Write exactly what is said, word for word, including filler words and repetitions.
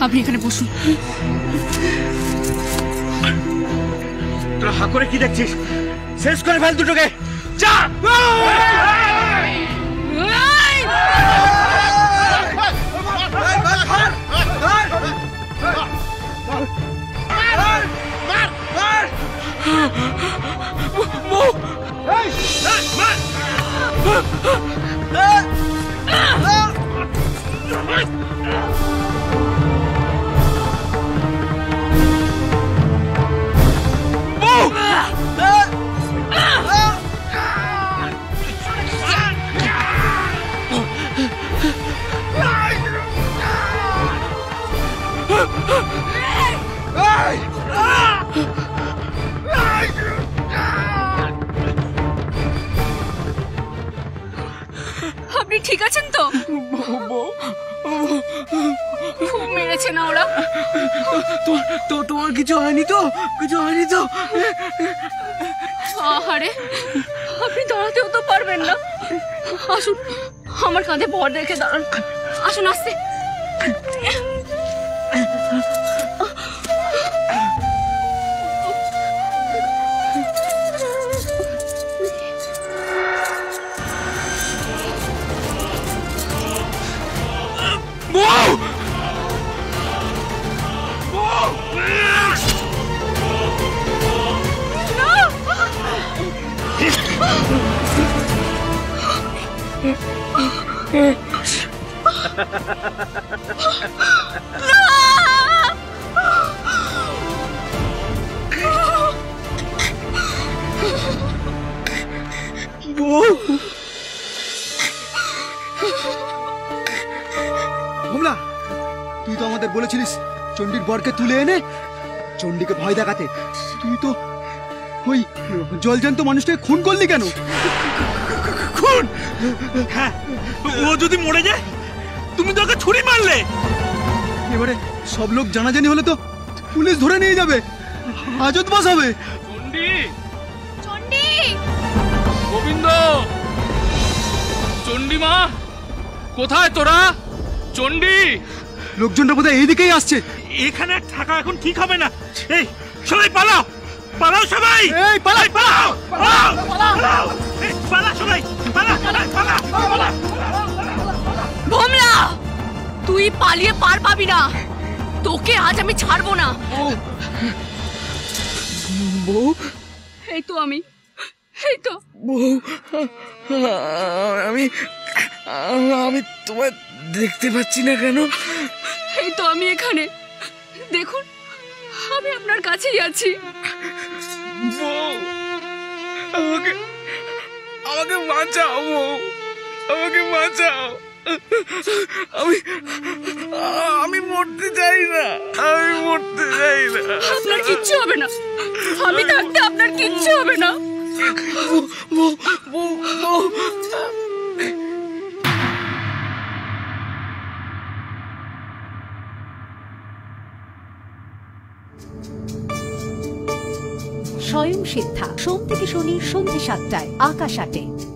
আপনি এখানে বসুন। তোরা হা করে কি দেখছিস? শেষ করে ফেল দুটোকে। যা আপনি ঠিক আছেন তো? খুব মেরেছে না ওরা? তো তোমার কিছু হয়নি তো? কিছু হয়নি তো? আহারে, আপনি দাঁড়াতেও তো পারবেন না। আসুন, আমার কাঁধে ভর রেখে দাঁড়ান। আসুন আস্তে। কমলা, তুই তো আমাদের বলেছিলিস চণ্ডীর বরকে তুলে এনে চণ্ডীকে ভয় দেখাতে। তুই তো ওই জলজান্ত মানুষটাকে খুন করলি কেন? খুন? হ্যাঁ, ও যদি মরে যায় তুমি তো ওকে ছুরি মারলে। এবারে সব লোক জানাজানি হলে তো পুলিশ ধরে নিয়ে যাবে, হাজত বাস হবে। চণ্ডী, চণ্ডী, গোবিন্দ, চণ্ডী মা, কোথায় তোরা? চণ্ডী, লোকজনটা বোধহয় এইদিকেই আসছে। এখানে থাকা এখন ঠিক হবে না। এই সবাই পালাও, পালাও সবাই। এই পালাই, পালাও, পালাও, পালাও, এই পালা সবাই, পালা, পালা, পালা, পালা। ভোমলা, তুই পালিয়ে পার পাবি না। তোকে আজ আমি ছাড়বো না। বউ, এই তো আমি, এই তো বউ, আমি আমি তোমায় দেখতে পাচ্ছি না কেন? এই তো আমি এখানে, দেখুন আমি আপনার কাছেই আছি। বউ, আমাকে আমাকে বাঁচাও বউ, আমাকে বাঁচাও। আমি আমি মরতে চাই না, আমি মরতে চাই না। আপনার কিচ্ছু হবে না, আমি থাকতে আপনার কিচ্ছু হবে না। বউ, বউ, বউ। স্বয়ং সিদ্ধা, সোম থেকে শনি সন্ধ্যে সাতটায় আকাশ আটে।